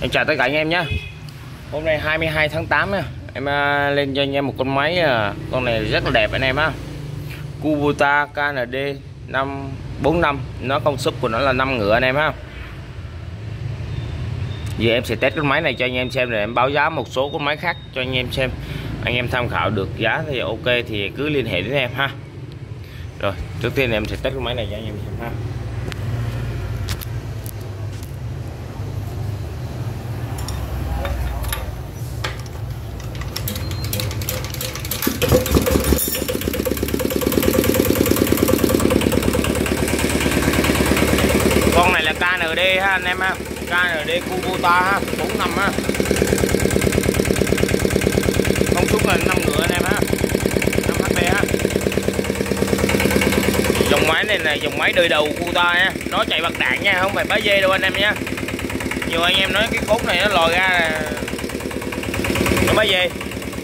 Em chào tất cả anh em nhé. Hôm nay 22 tháng 8 á, em lên cho anh em một con máy. Con này rất là đẹp anh em á. Kubota KND 545. Nó công suất của nó là 5 ngựa anh em ha. Giờ em sẽ test con máy này cho anh em xem, rồi em báo giá một số con máy khác cho anh em xem. Anh em tham khảo được giá thì ok thì cứ liên hệ đến em ha. Rồi trước tiên em sẽ test con máy này cho anh em xem ha. Con này là KND ha anh em ha, KND Kubota ha, 45 ha. Công suất là 5 ngựa anh em ha, 5 HP ha. Dòng máy này là dòng máy đời đầu Kubota nha, nó chạy bạc đạn nha, không phải bá dê đâu anh em nha. Nhiều anh em nói cái cốt này nó lòi ra là nó bá dê.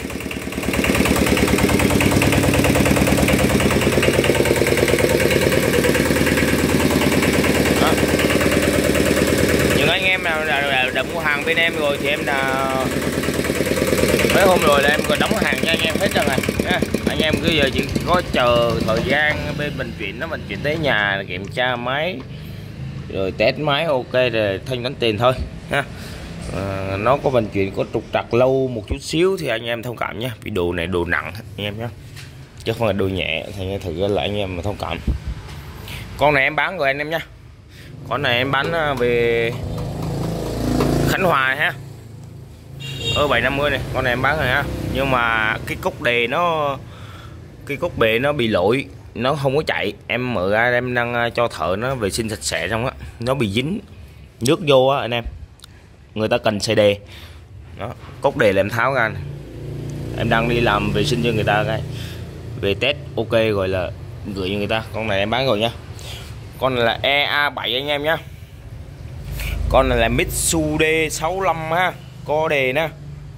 Anh em nào đã mua hàng bên em rồi thì em là mấy hôm rồi là em còn đóng hàng cho anh em hết rồi này nha. Anh em cứ giờ chỉ có chờ thời gian bên vận chuyển, nó vận chuyển tới nhà kiểm tra máy rồi test máy ok rồi thanh toán tiền thôi ha. Nó có vận chuyển có trục trặc lâu một chút xíu thì anh em thông cảm nhé, vì đồ này đồ nặng anh em nhé, chứ không phải đồ nhẹ, thành ra thử là anh em mà thông cảm. Con này em bán rồi anh em nhé, con này em bán về Khánh Hòa ha, ở 750 này, con này em bán rồi ha. Nhưng mà cái cúc đề nó, cái cúc bệ nó bị lỗi, nó không có chạy. Em mở ra em đang cho thợ nó vệ sinh sạch sẽ xong á, nó bị dính nước vô á anh em. Người ta cần xài đề đó, cúc đề là em tháo ra này. Em đang đi làm vệ sinh cho người ta cái về test ok rồi là gửi cho người ta. Con này em bán rồi nha. Con này là EA7 anh em nhé. Con này là Mitsubishi 65 ha, có đề nè.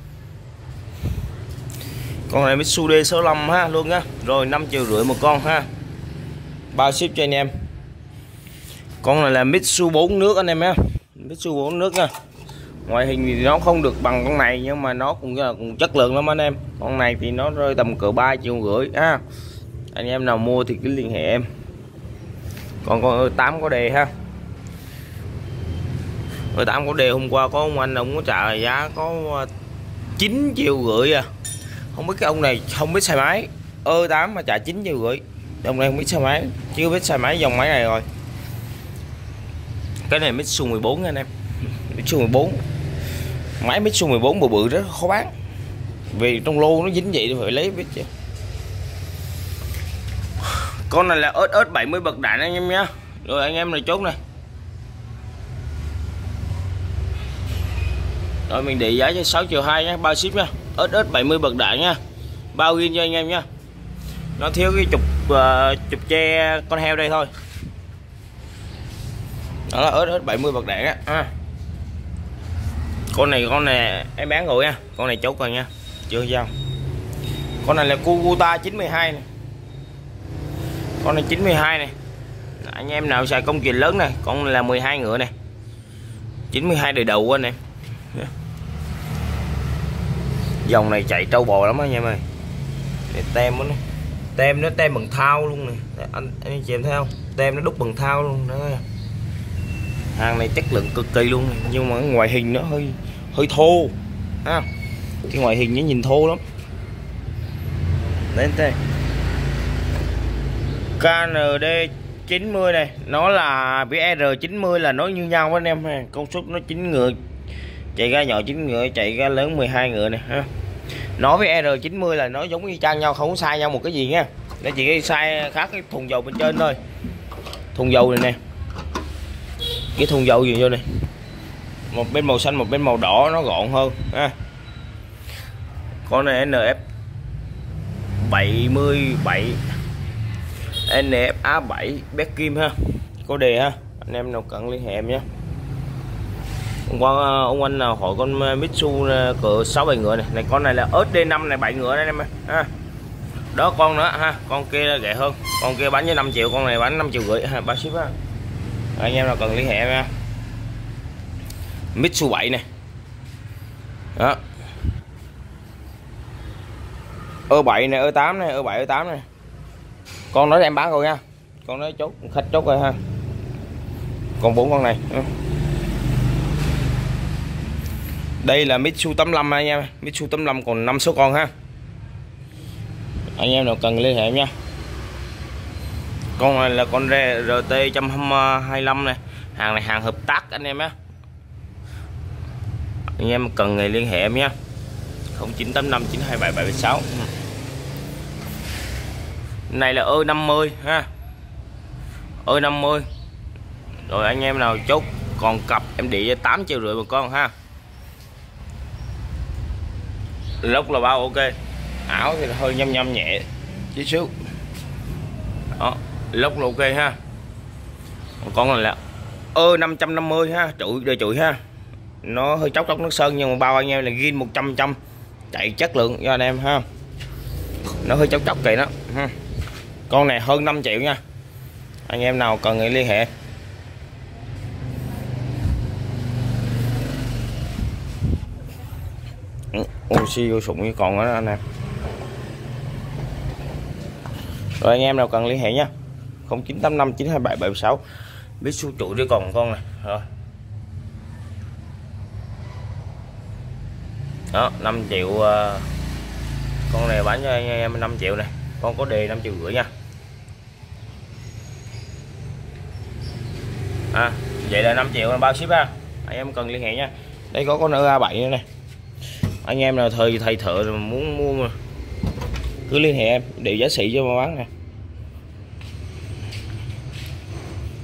Con này Mitsubishi 65 ha luôn á. Rồi 5,5 triệu một con ha, bao ship cho anh em. Con này là Mitsubishi 4 nước anh em nhé, Mitsubishi 4 nước nha. Ngoại hình thì nó không được bằng con này nhưng mà nó cũng chất lượng lắm anh em. Con này thì nó rơi tầm cỡ 3,5 triệu ha. Anh em nào mua thì cứ liên hệ em. Còn con E8 có đề ha, E8 có đề hôm qua có ông anh ông có trả giá có 9,5 triệu à. Không biết cái ông này không biết xài máy, E8 mà trả 9,5 triệu. Ông này không biết xài máy, chưa biết xài máy dòng máy này rồi. Cái này Mitsubishi 14 nha anh em, Mitsubishi 14. Máy Mitsubishi 14 bự bự rất khó bán, vì trong lô nó dính vậy thì phải lấy biết chứ. Con này là SS70 bậc đạn anh em nhé. Rồi anh em này chốt này. Rồi mình để giá cho 6,2 triệu nhé, bao ship nha. SS70 bậc đạn nha, bao ghi cho anh em nha. Nó thiếu cái chụp che con heo đây thôi. Đó là SS70 bậc đạn á. Con này em bán rồi nha, con này chốt rồi nha, chưa giao. Con này là Kubota 92 này. Con này 92 này. Anh em nào xài công trình lớn này, con này là 12 ngựa này. 92 đời đầu anh em. Dòng này chạy trâu bò lắm anh em ơi. Để tem nó. Tem nó tem bằng thau luôn này. Anh chị em thấy không? Tem nó đúc bằng thau luôn đó. Hàng này chất lượng cực kỳ luôn này. Nhưng mà ngoại hình nó hơi thô. Ha. Cái ngoại hình nó nhìn thô lắm. Lên đây. KND 90 này, nó là với R90 là nó như nhau anh em ha. Công suất nó 9 ngựa, chạy ga nhỏ 9 ngựa, chạy ga lớn 12 ngựa này ha. Nó với R90 là nó giống như chang nhau, không có sai nhau một cái gì nha. Nó chỉ cái sai khác cái thùng dầu bên trên thôi. Thùng dầu này nè, cái thùng dầu gì vô này, một bên màu xanh một bên màu đỏ, nó gọn hơn ha. Con này NF 77 NFA7 Bét Kim ha, có đề ha. Anh em nào cần liên hệ em nhé. Hôm qua ông anh nào hỏi con Mitsubishi cỡ 6-7 ngựa này. Này con này là SD5 này, 7 ngựa đây em ha. Đó con nữa ha, con kia rẻ hơn. Con kia bán với 5 triệu, con này bán 5,5 triệu ha, bao ship ha. Anh em nào cần liên hệ em nha. Mitsubishi 7 này, Đó. ơ 7 này, ơ 8 này, ơ 7 ơ 8 này. Con nói em bán rồi nha. Con nói chốt khách chốt rồi ha. Còn 4 con này. Đây là Mitsu 85 anh em. Mitsu 85 còn 5 số con ha. Anh em nào cần liên hệ nha. Con này là con RT 125 này. Hàng này hàng hợp tác anh em á. Anh em cần thì liên hệ em nhé. 0985 927 776. Này là ơ 50 ha. Ơ 50. Rồi anh em nào chốt còn cặp em đi 8,5 triệu một con ha. Lốc là bao ok. Ảo thì hơi nhâm nhâm nhẹ chút xíu. Đó, lốc là ok ha. Con này là ơ 550 ha, trụi đời trụi ha. Nó hơi chóc nước sơn nhưng mà bao anh em là gin 100% chạy chất lượng cho anh em ha. Nó hơi chóc kì đó ha. Con này hơn 5 triệu nha. Anh em nào cần thì liên hệ. Oxy vô sụng với còn đó anh em. Rồi anh em nào cần liên hệ nha. 0985 927 776. Biết số trụ để còn con này. Rồi. Đó, 5 triệu. Con này bán cho anh em 5 triệu này. Con có đề 5,5 triệu nha. Vậy là 5 triệu bao ship ha. Anh em cần liên hệ nha. Đây có con A7 nữa này. Anh em nào thầy thợ rồi muốn mua mà cứ liên hệ em để giá sĩ cho mà bán nè.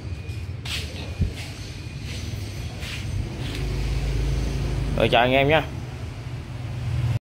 Rồi chào anh em nhé.